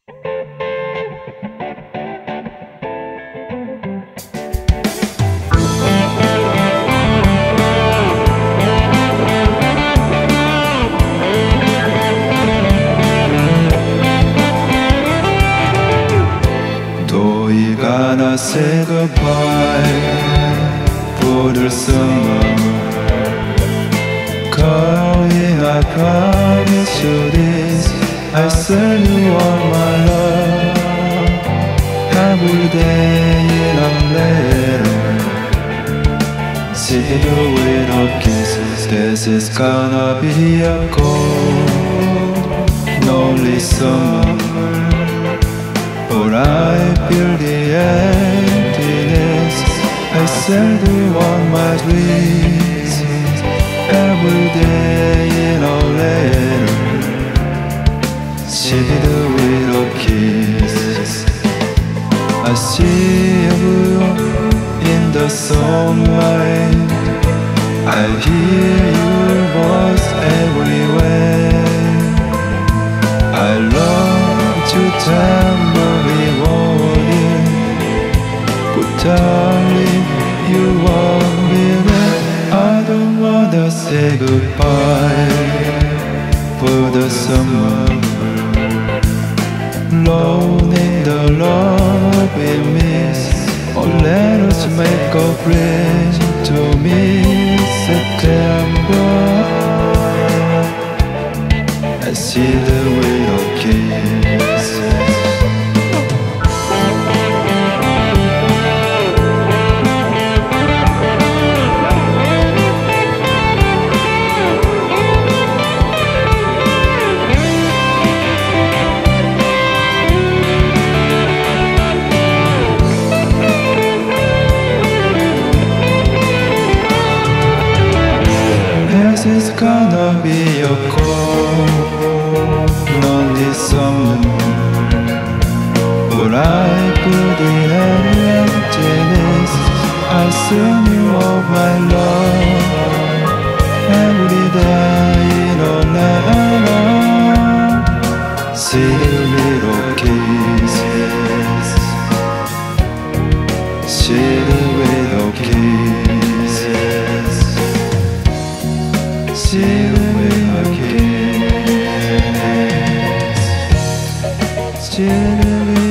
Do we gonna say goodbye for the summer? Calling, I promise you this, I send you all my love. Every day in a letter, see you with a kiss. This is gonna be a cold, lonely summer, but I feel the emptiness. I send you all my dreams. Every day in a letter, see you with a kiss. I see you in the sunlight, I hear your voice everywhere. I love to tenderly warning, but darling, you won't believe. I don't wanna say goodbye for the summer, alone in the love we miss. Oh, let us make a bridge to miss September and see the widow kiss. It's gonna be a cold, lonely summer, but I put in emptiness. I send you all my love, every day in a letter. See the little kisses, see the little kisses, see the little kiss, see the little